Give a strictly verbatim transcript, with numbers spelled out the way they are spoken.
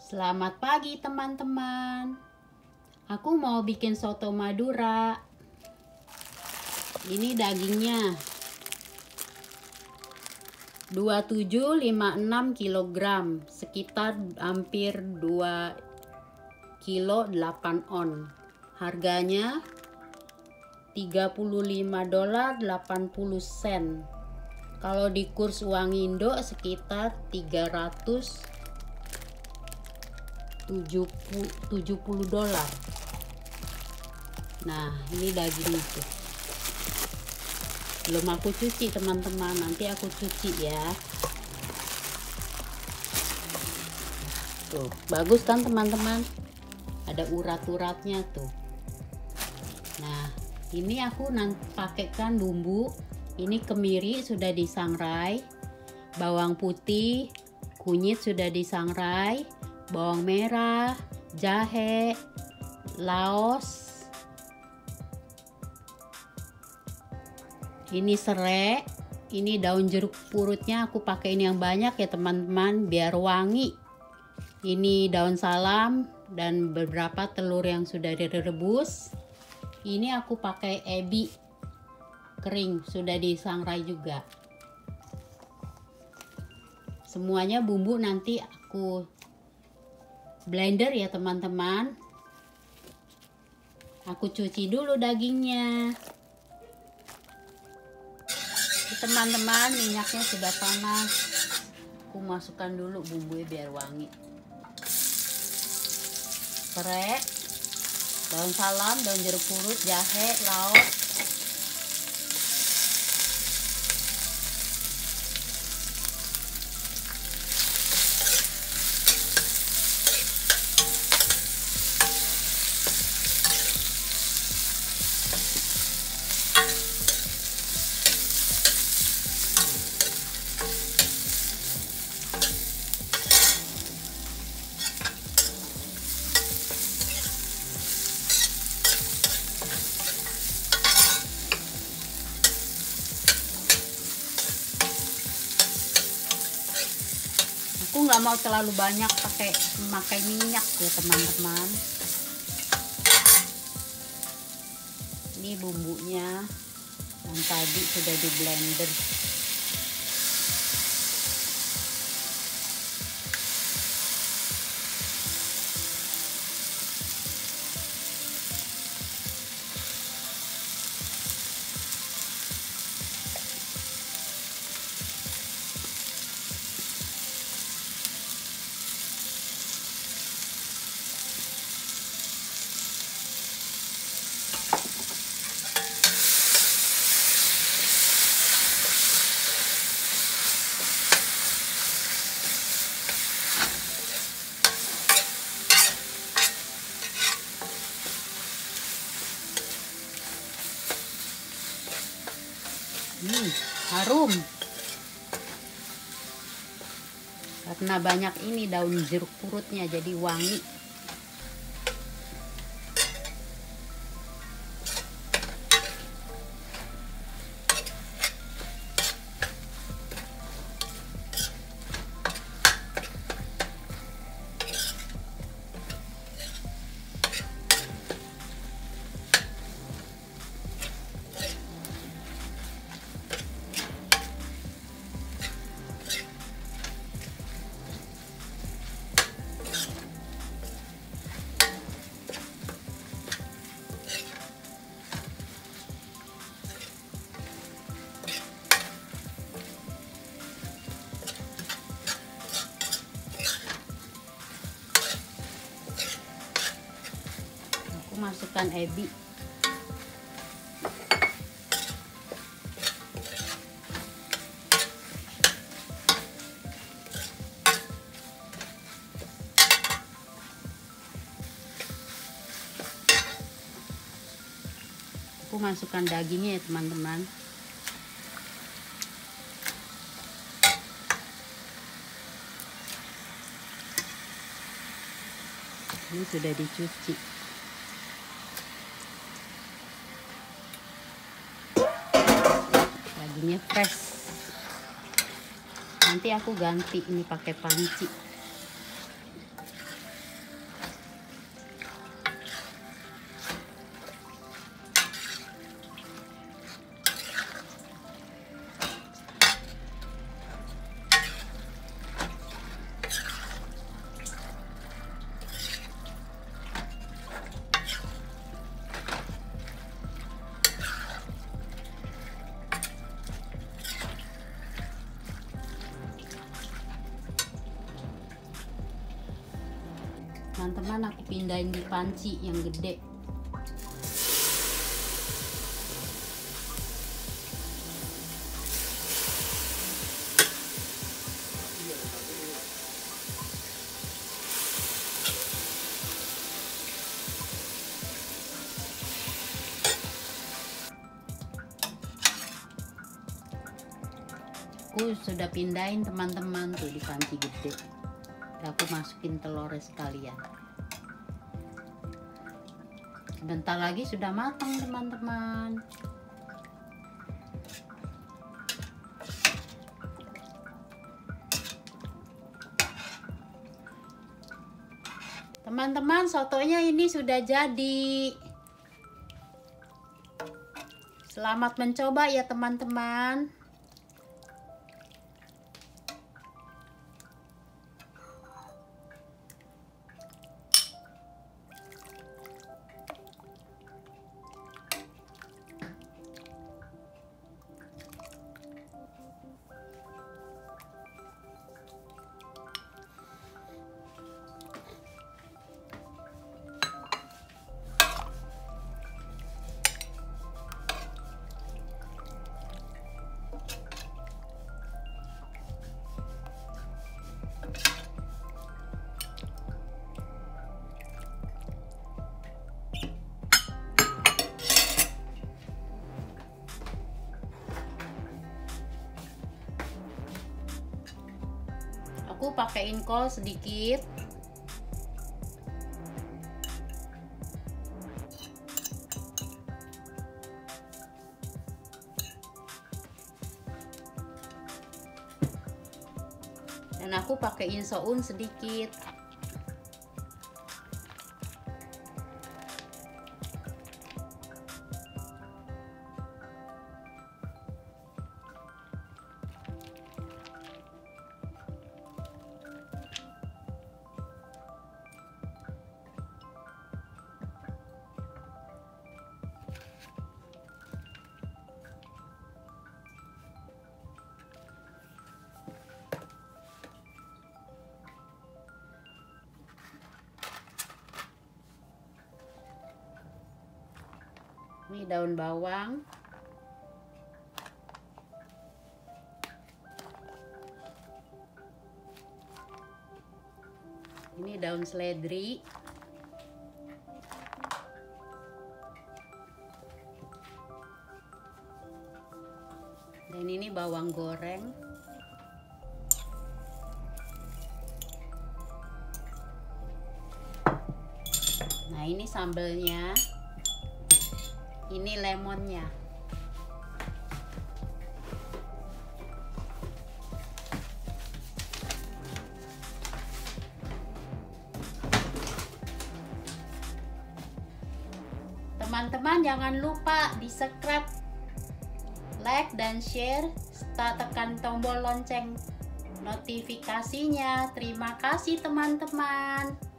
Selamat pagi teman-teman. Aku mau bikin soto Madura. Ini dagingnya dua puluh tujuh koma lima enam kilogram, sekitar hampir dua kilo delapan on. Harganya tiga puluh lima dolar delapan puluh sen. Kalau di kurs uang Indo sekitar tiga ratus tujuh puluh dolar. Nah, ini daging itu. Belum aku cuci teman-teman, nanti aku cuci ya. Tuh, bagus kan teman-teman? Ada urat-uratnya tuh. Nah, ini aku nanti pakaikan bumbu. Ini kemiri sudah disangrai, bawang putih, kunyit sudah disangrai, bawang merah, jahe, laos, ini serai, ini daun jeruk purutnya aku pakai ini yang banyak ya teman-teman biar wangi. Ini daun salam dan beberapa telur yang sudah direbus. Ini aku pakai ebi kering sudah disangrai juga. Semuanya bumbu nanti aku blender ya teman-teman. Aku cuci dulu dagingnya. Teman-teman, minyaknya sudah panas. Aku masukkan dulu bumbunya biar wangi. Serai, daun salam, daun jeruk purut, jahe, laos. Aku nggak mau terlalu banyak pakai memakai minyak ya teman-teman. Ini bumbunya yang tadi sudah di blender. Hmm, harum karena banyak ini daun jeruk purutnya jadi wangi. Masukkan ebi. Aku masukkan dagingnya ya teman-teman. Ini sudah dicuci. Dagingnya fresh. Nanti aku ganti ini pakai panci. Teman-teman, aku pindahin di panci yang gede. Aku sudah pindahin teman-teman tuh di panci gede. Aku masukin telurnya sekalian. Sebentar lagi sudah matang teman-teman. Teman-teman, sotonya ini sudah jadi. Selamat mencoba ya teman-teman. Aku pakaiin kol sedikit. Dan aku pakaiin soun sedikit. Ini daun bawang. Ini daun seledri. Dan ini bawang goreng. Nah, ini sambelnya. Ini lemonnya. Teman-teman, jangan lupa di subscribe, like, dan share, serta tekan tombol lonceng notifikasinya. Terima kasih teman-teman.